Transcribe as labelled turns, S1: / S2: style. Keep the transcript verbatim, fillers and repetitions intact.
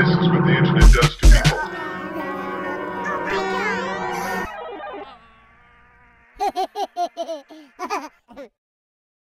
S1: This is what the internet does to people.